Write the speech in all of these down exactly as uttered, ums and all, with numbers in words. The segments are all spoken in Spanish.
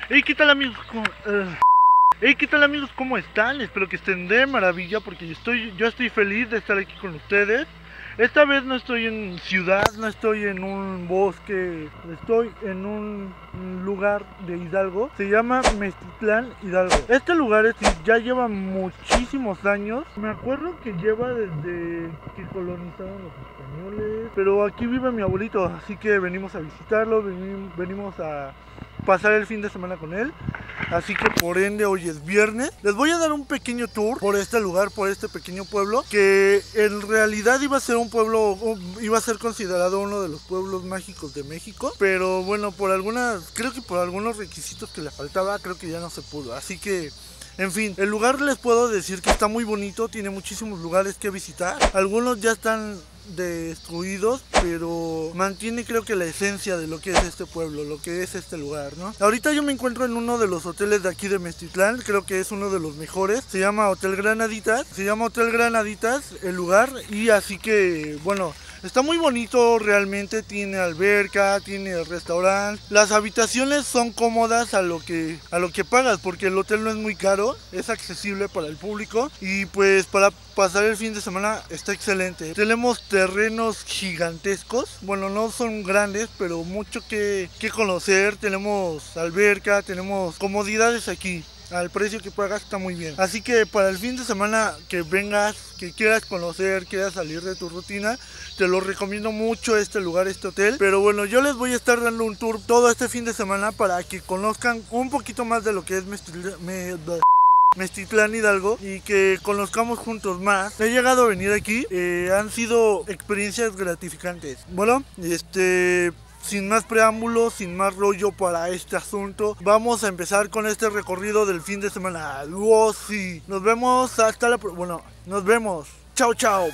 Hey, ¿qué tal amigos? ¿Cómo, uh... hey, ¿qué tal amigos? ¿Cómo están? Espero que estén de maravilla porque yo estoy, yo estoy feliz de estar aquí con ustedes. Esta vez no estoy en ciudad, no estoy en un bosque, estoy en un lugar de Hidalgo. Se llama Meztitlán, Hidalgo. Este lugar es, ya lleva muchísimos años. Me acuerdo que lleva desde que colonizaron los españoles. Pero aquí vive mi abuelito, así que venimos a visitarlo, venimos, venimos a pasar el fin de semana con él. Así que por ende hoy es viernes. Les voy a dar un pequeño tour por este lugar, por este pequeño pueblo, que en realidad iba a ser un pueblo, iba a ser considerado uno de los pueblos mágicos de México. Pero bueno, por algunas, creo que por algunos requisitos que le faltaba, creo que ya no se pudo. Así que, en fin, el lugar les puedo decir que está muy bonito, tiene muchísimos lugares que visitar. Algunos ya están destruidos, pero mantiene creo que la esencia de lo que es este pueblo, lo que es este lugar, ¿no? Ahorita yo me encuentro en uno de los hoteles de aquí de Meztitlán, creo que es uno de los mejores, se llama Hotel Granaditas, se llama Hotel Granaditas el lugar, y así que, bueno, está muy bonito realmente, tiene alberca, tiene restaurante, las habitaciones son cómodas a lo que a lo que pagas, porque el hotel no es muy caro, es accesible para el público y pues para pasar el fin de semana está excelente. Tenemos terrenos gigantescos, bueno, no son grandes, pero mucho que, que conocer, tenemos alberca, tenemos comodidades aquí. Al precio que pagas está muy bien. Así que para el fin de semana que vengas, que quieras conocer, quieras salir de tu rutina, te lo recomiendo mucho este lugar, este hotel. Pero bueno, yo les voy a estar dando un tour todo este fin de semana para que conozcan un poquito más de lo que es Meztitlán, Meztitlán Hidalgo, y que conozcamos juntos más. He llegado a venir aquí, eh, han sido experiencias gratificantes. Bueno, este... sin más preámbulos, sin más rollo para este asunto, vamos a empezar con este recorrido del fin de semana. ¡Oh, sí! Nos vemos hasta la... Bueno, nos vemos. ¡Chao, chao!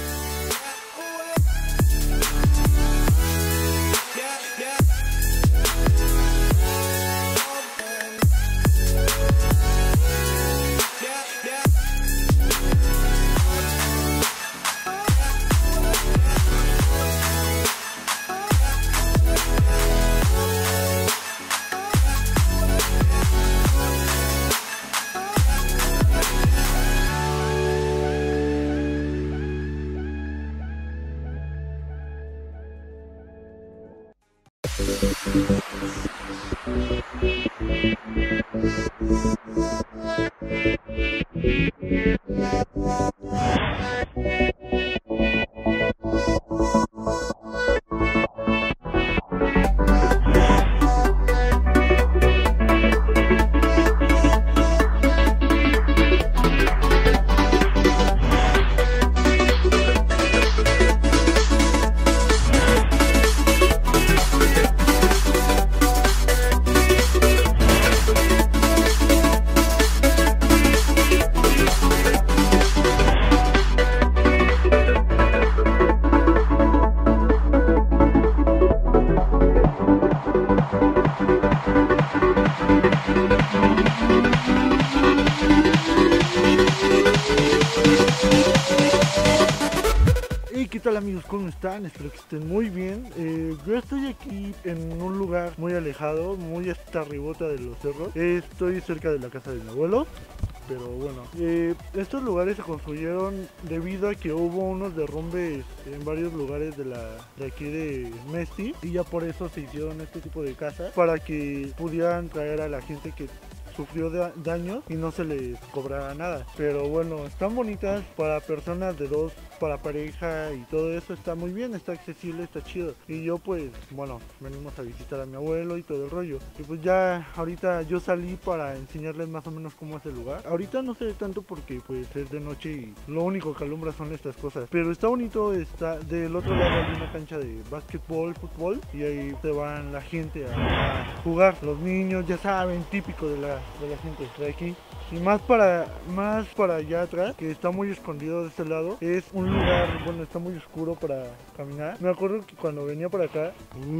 ¿Qué tal amigos? ¿Cómo están? Espero que estén muy bien. eh, Yo estoy aquí en un lugar muy alejado, muy hasta arribota de los cerros. Estoy cerca de la casa de mi abuelo. Pero bueno, eh, estos lugares se construyeron debido a que hubo unos derrumbes en varios lugares de, la, de aquí de Mesti. Y ya por eso se hicieron este tipo de casas, para que pudieran traer a la gente que sufrió daños y no se les cobrara nada. Pero bueno, están bonitas para personas de dos, para pareja y todo eso. Está muy bien, está accesible, está chido. Y yo pues, bueno, venimos a visitar a mi abuelo y todo el rollo. Y pues ya ahorita yo salí para enseñarles más o menos cómo es el lugar. Ahorita no sé tanto porque pues es de noche y lo único que alumbra son estas cosas. Pero está bonito, está del otro lado hay una cancha de básquetbol, fútbol, y ahí se van la gente a, a jugar. Los niños, ya saben, típico de la de la gente de aquí. Y más para más para allá atrás, que está muy escondido de este lado, es un lugar, bueno, está muy oscuro para caminar. Me acuerdo que cuando venía para acá,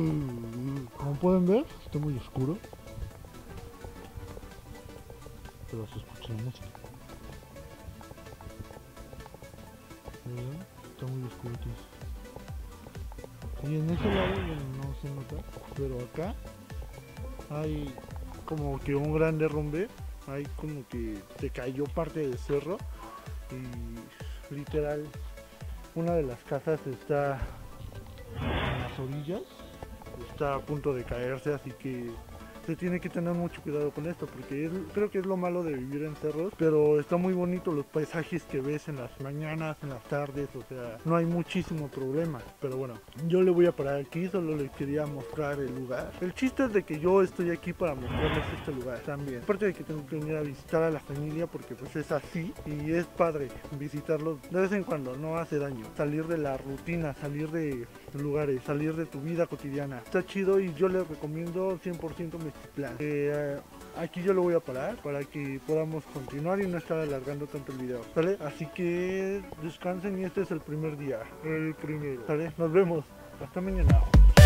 uh, como pueden ver, está muy oscuro, pero se escucha la música. ¿Verdad? Está muy oscuro aquí. Y en ese lado, bueno, no se nota, pero acá hay como que un gran derrumbe. Ahí como que se cayó parte del cerro y literal una de las casas está en las orillas, está a punto de caerse, así que se tiene que tener mucho cuidado con esto, porque es, creo que es lo malo de vivir en cerros, pero está muy bonito los paisajes que ves en las mañanas, en las tardes, o sea, no hay muchísimo problema. Pero bueno, yo le voy a parar aquí, solo les quería mostrar el lugar. El chiste es de que yo estoy aquí para mostrarles este lugar también, aparte de que tengo que venir a visitar a la familia, porque pues es así, y es padre visitarlos de vez en cuando, no hace daño, salir de la rutina, salir de lugares, salir de tu vida cotidiana, está chido, y yo les recomiendo cien por ciento Mestitlán. Eh, aquí yo lo voy a parar para que podamos continuar y no estar alargando tanto el video, ¿sale? Así que descansen y este es el primer día, el primero, ¿sale? Nos vemos, hasta mañana.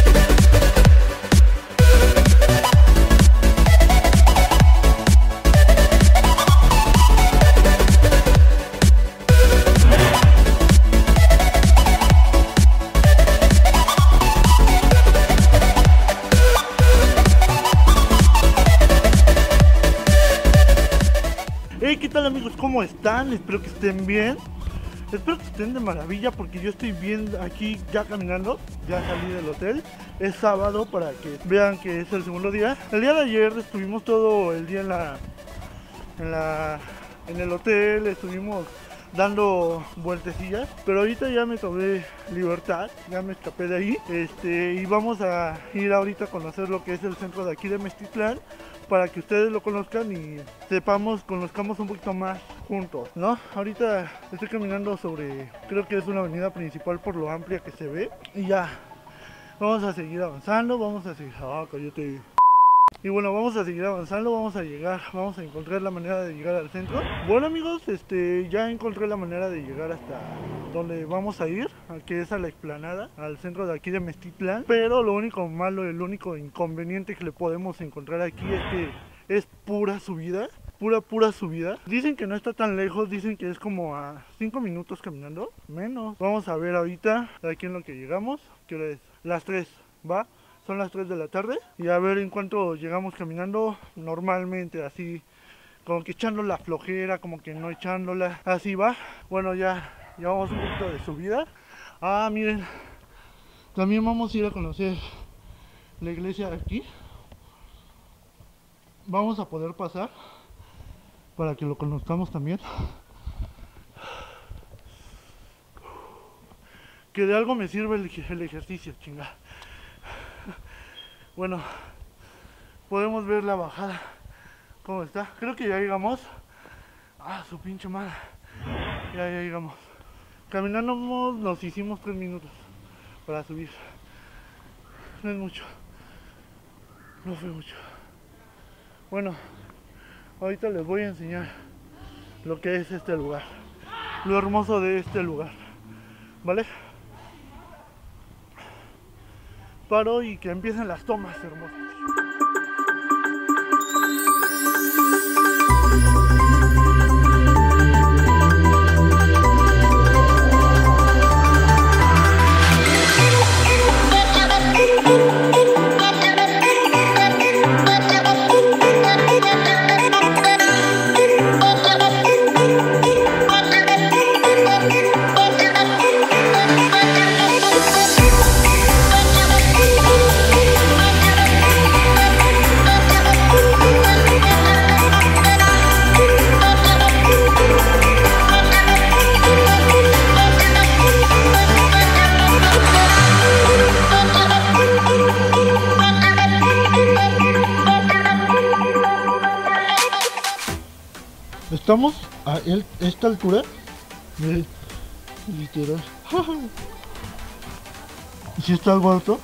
Hey, ¿qué tal amigos? ¿Cómo están? Espero que estén bien. Espero que estén de maravilla, porque yo estoy bien aquí ya caminando. Ya salí del hotel. Es sábado, para que vean que es el segundo día. El día de ayer estuvimos todo el día en la en la en el hotel, estuvimos dando vueltecillas, pero ahorita ya me tomé libertad, ya me escapé de ahí, este, y vamos a ir ahorita a conocer lo que es el centro de aquí de Mestitlán, para que ustedes lo conozcan y sepamos, conozcamos un poquito más juntos, ¿no? Ahorita estoy caminando sobre, creo que es una avenida principal por lo amplia que se ve, y ya, vamos a seguir avanzando, vamos a seguir, ah, cállate. Y bueno, vamos a seguir avanzando, vamos a llegar, vamos a encontrar la manera de llegar al centro. Bueno amigos, este, ya encontré la manera de llegar hasta donde vamos a ir, que es a la explanada, al centro de aquí de Mestitlán. Pero lo único malo, el único inconveniente que le podemos encontrar aquí es que es pura subida, pura pura subida. Dicen que no está tan lejos, dicen que es como a cinco minutos caminando, menos. Vamos a ver ahorita aquí en lo que llegamos, que hora es, las tres, ¿va? Son las tres de la tarde y a ver en cuánto llegamos caminando normalmente, así como que echando la flojera, como que no echándola, así va. Bueno, ya llevamos un poquito de subida. Ah, miren, también vamos a ir a conocer la iglesia de aquí. Vamos a poder pasar para que lo conozcamos también. Que de algo me sirve el, el ejercicio, chinga. Bueno, podemos ver la bajada, cómo está. Creo que ya llegamos. Ah, su pinche madre. Ya, ya llegamos. Caminando nos hicimos tres minutos para subir. No es mucho. No fue mucho. Bueno, ahorita les voy a enseñar lo que es este lugar, lo hermoso de este lugar, ¿vale? Paro y que empiecen las tomas hermosas. Estamos a el, esta altura, miren, literal, si está algo alto.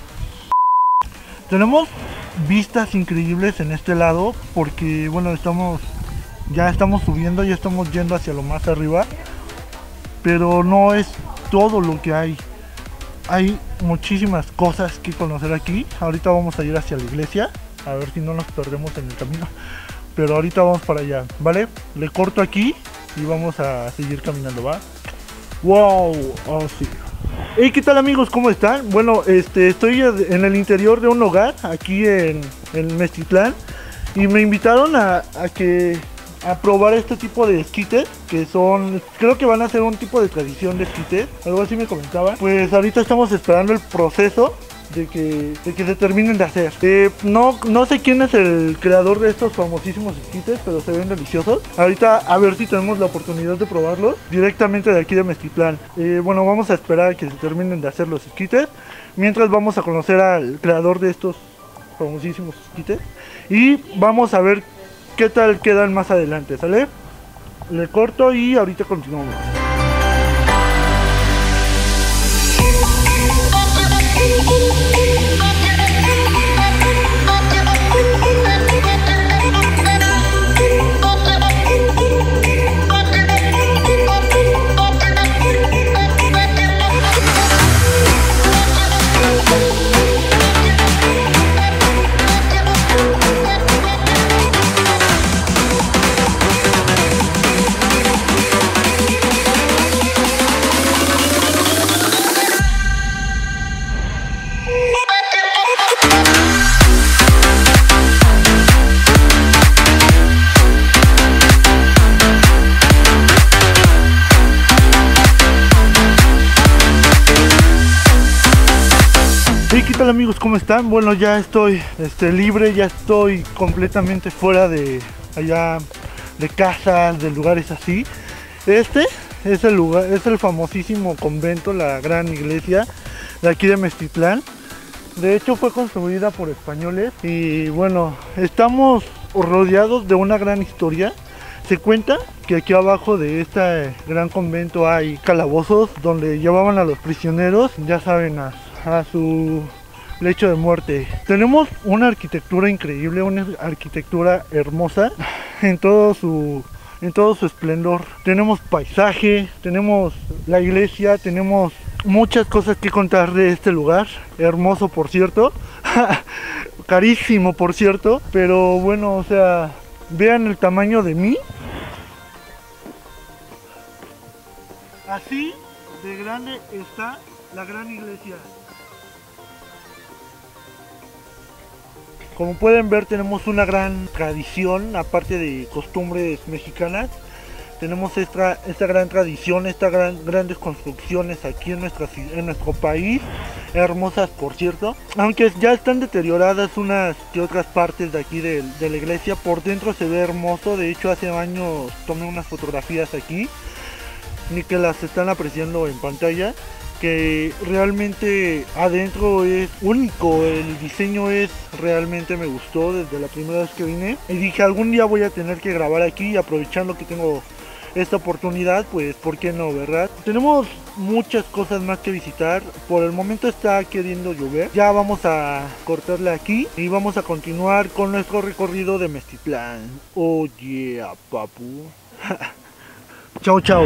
Tenemos vistas increíbles en este lado, porque bueno, estamos ya estamos subiendo, ya estamos yendo hacia lo más arriba, pero no es todo lo que hay. Hay muchísimas cosas que conocer aquí. Ahorita vamos a ir hacia la iglesia, a ver si no nos perdemos en el camino. Pero ahorita vamos para allá, ¿vale? Le corto aquí y vamos a seguir caminando, ¿va? ¡Wow! Oh, sí. Hey, ¿qué tal amigos? ¿Cómo están? Bueno, este, estoy en el interior de un hogar aquí en, en Mestitlán. y me invitaron a, a que a probar este tipo de esquites, que son, creo que van a ser un tipo de tradición de esquites, algo así me comentaban. Pues ahorita estamos esperando el proceso de que, de que se terminen de hacer. Eh, no, no sé quién es el creador de estos famosísimos esquites, pero se ven deliciosos. Ahorita a ver si tenemos la oportunidad de probarlos directamente de aquí de Meztitlán. Eh, bueno, vamos a esperar a que se terminen de hacer los esquites, mientras vamos a conocer al creador de estos famosísimos esquites y vamos a ver qué tal quedan más adelante, ¿sale? Le corto y ahorita continuamos. ¿Qué tal amigos? ¿Cómo están? Bueno, ya estoy este, libre, ya estoy completamente fuera de allá, de casas, de lugares así. Este es el lugar, es el famosísimo convento, la gran iglesia de aquí de Meztitlán. De hecho fue construida por españoles y bueno, estamos rodeados de una gran historia. Se cuenta que aquí abajo de este gran convento hay calabozos donde llevaban a los prisioneros, ya saben, a, a su lecho de muerte. Tenemos una arquitectura increíble, una arquitectura hermosa en todo su en todo su esplendor. Tenemos paisaje, tenemos la iglesia, tenemos muchas cosas que contar de este lugar. Hermoso, por cierto. Carísimo, por cierto. Pero bueno, o sea, vean el tamaño de mí. Así de grande está la gran iglesia. Como pueden ver, tenemos una gran tradición, aparte de costumbres mexicanas. Tenemos esta, esta gran tradición, estas gran, grandes construcciones aquí en, nuestra, en nuestro país. Hermosas, por cierto. Aunque ya están deterioradas unas que otras partes de aquí de, de la iglesia. Por dentro se ve hermoso. De hecho, hace años tomé unas fotografías aquí, ni que las están apreciando en pantalla, que realmente adentro es único, el diseño es, realmente me gustó desde la primera vez que vine y dije algún día voy a tener que grabar aquí, y aprovechando que tengo esta oportunidad, pues por qué no, ¿verdad? Tenemos muchas cosas más que visitar. Por el momento está queriendo llover, ya vamos a cortarle aquí y vamos a continuar con nuestro recorrido de Meztitlán. Oh yeah, papu. Chao, chao.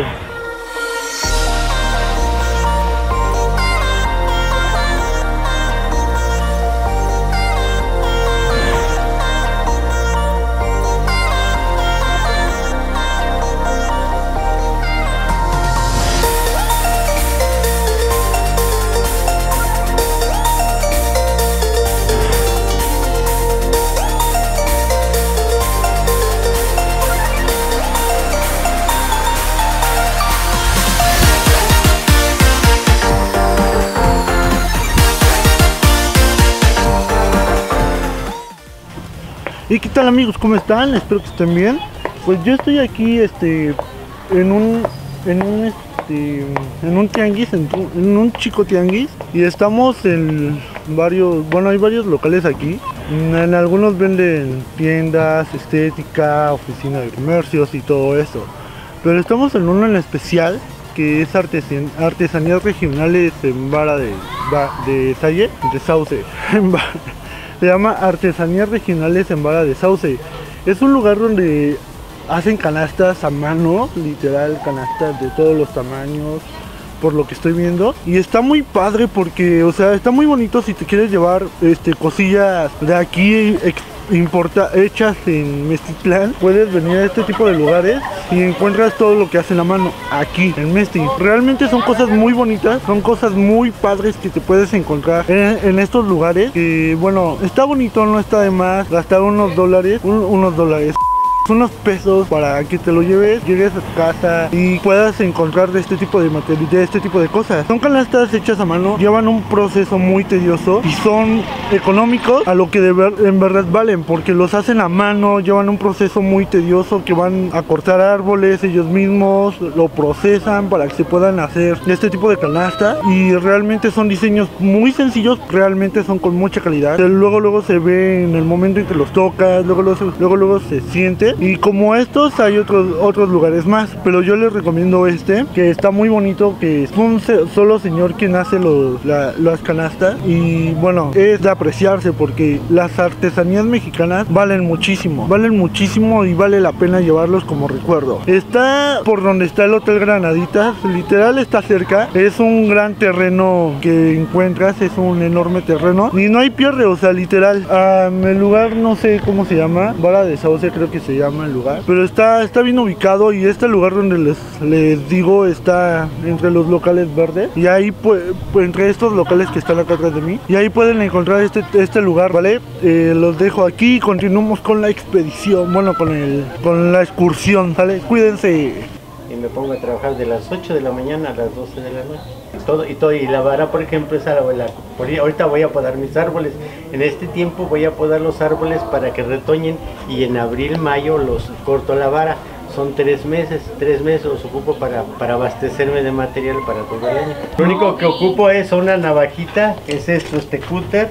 ¿Y qué tal amigos? ¿Cómo están? Espero que estén bien. Pues yo estoy aquí este en un en un este en un tianguis, en, en un chico tianguis, y estamos en varios, bueno, hay varios locales aquí. En algunos venden tiendas, estética, oficina de comercios y todo eso. Pero estamos en uno en especial que es artesan artesanías regionales en vara de, de Salle, de Sauce. Se llama Artesanías Regionales en Vara de Sauce. Es un lugar donde hacen canastas a mano, literal, canastas de todos los tamaños, por lo que estoy viendo. Y está muy padre porque, o sea, está muy bonito si te quieres llevar este, cosillas de aquí ex importa hechas en Meztitlán, puedes venir a este tipo de lugares y encuentras todo lo que hacen a mano aquí en Mezti. Realmente son cosas muy bonitas, son cosas muy padres que te puedes encontrar en, en estos lugares. Que bueno, está bonito, no está de más gastar unos dólares, un, unos dólares. unos pesos para que te lo lleves, llegues a tu casa y puedas encontrar de este tipo de material, de este tipo de cosas. Son canastas hechas a mano, llevan un proceso muy tedioso y son económicos a lo que de ver, en verdad valen, porque los hacen a mano, llevan un proceso muy tedioso, que van a cortar árboles ellos mismos, lo procesan para que se puedan hacer este tipo de canasta, y realmente son diseños muy sencillos, realmente son con mucha calidad. Luego luego se ve en el momento en que los tocas, luego luego, luego, luego se siente. Y como estos hay otros otros lugares más, pero yo les recomiendo este, que está muy bonito, que es un solo señor quien hace los, la, las canastas, y bueno, es de apreciarse porque las artesanías mexicanas valen muchísimo, valen muchísimo y vale la pena llevarlos como recuerdo. Está por donde está el Hotel Granaditas, literal está cerca, es un gran terreno que encuentras, es un enorme terreno y no hay pierde, o sea, literal. Um, el lugar no sé cómo se llama, Vara de Sauce creo que se llama el lugar, pero está, está bien ubicado, y este lugar donde les, les digo está entre los locales verdes, y ahí pues, entre estos locales que están acá atrás de mí, y ahí pueden encontrar este, este lugar, ¿vale? Eh, los dejo aquí y continuamos con la expedición, bueno, con, el, con la excursión, ¿vale? Cuídense. Y me pongo a trabajar de las ocho de la mañana a las doce de la noche. Todo, y, todo, y la vara, por ejemplo, es a la, la, por, ahorita voy a podar mis árboles. En este tiempo voy a podar los árboles para que retoñen, y en abril, mayo los corto la vara. Son tres meses, tres meses los ocupo para, para abastecerme de material para todo el año. Lo único que ocupo es una navajita, es esto, este cúter.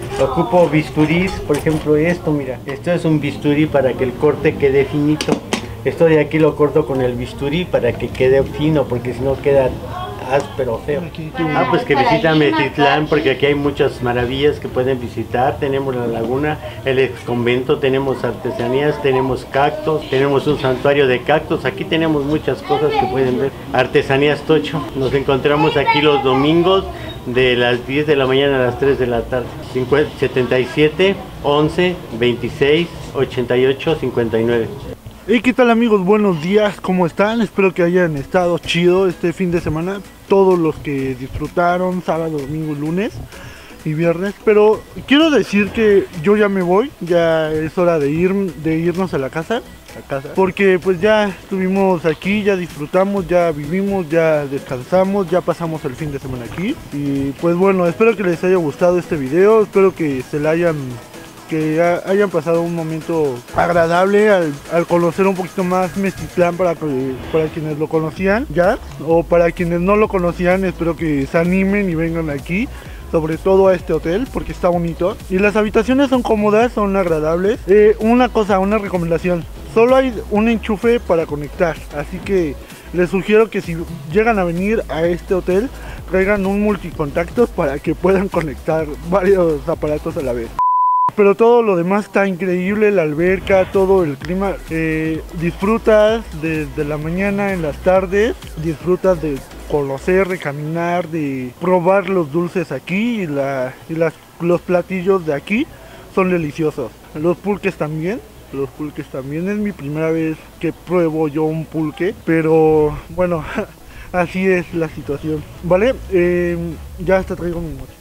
Ocupo bisturís, por ejemplo esto, mira, esto es un bisturí para que el corte quede finito. Esto de aquí lo corto con el bisturí para que quede fino, porque si no queda áspero, feo. Ah, pues que visitan Meztitlán, porque aquí hay muchas maravillas que pueden visitar. Tenemos la laguna, el ex convento, tenemos artesanías, tenemos cactus, tenemos un santuario de cactus. Aquí tenemos muchas cosas que pueden ver. Artesanías Tocho. Nos encontramos aquí los domingos de las diez de la mañana a las tres de la tarde. setenta y siete, once, veintiséis, ochenta y ocho, cincuenta y nueve. Hey, ¿qué tal amigos? Buenos días, ¿cómo están? Espero que hayan estado chido este fin de semana, todos los que disfrutaron sábado, domingo, lunes y viernes. Pero quiero decir que yo ya me voy, ya es hora de ir, de irnos a la casa, a casa, porque pues ya estuvimos aquí, ya disfrutamos, ya vivimos, ya descansamos, ya pasamos el fin de semana aquí. Y pues bueno, espero que les haya gustado este video, espero que se la hayan que hayan pasado un momento agradable al, al conocer un poquito más Meztitlán, para, que, para quienes lo conocían ya, o para quienes no lo conocían. Espero que se animen y vengan aquí, sobre todo a este hotel, porque está bonito y las habitaciones son cómodas, son agradables. Eh, una cosa, una recomendación: solo hay un enchufe para conectar, así que les sugiero que si llegan a venir a este hotel, traigan un multicontactos para que puedan conectar varios aparatos a la vez. Pero todo lo demás está increíble, la alberca, todo el clima. Eh, disfrutas desde de la mañana en las tardes, disfrutas de conocer, de caminar, de probar los dulces aquí, y, la, y las, los platillos de aquí son deliciosos. Los pulques también, los pulques también, es mi primera vez que pruebo yo un pulque, pero bueno, así es la situación, ¿vale? Eh, ya hasta traigo mi mochila.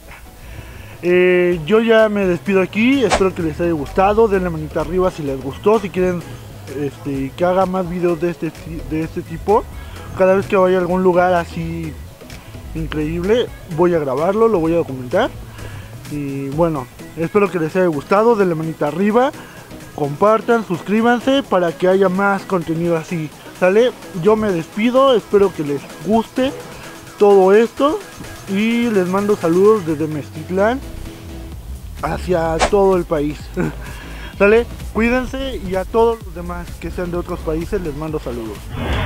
Eh, yo ya me despido aquí, espero que les haya gustado, denle manita arriba si les gustó, si quieren este, que haga más videos de este, de este tipo. Cada vez que vaya a algún lugar así increíble, voy a grabarlo, lo voy a documentar. Y bueno, espero que les haya gustado, denle manita arriba, compartan, suscríbanse para que haya más contenido así, ¿sale? Yo me despido, espero que les guste todo esto y les mando saludos desde Meztitlán hacia todo el país. ¿Sale? Cuídense, y a todos los demás que sean de otros países les mando saludos.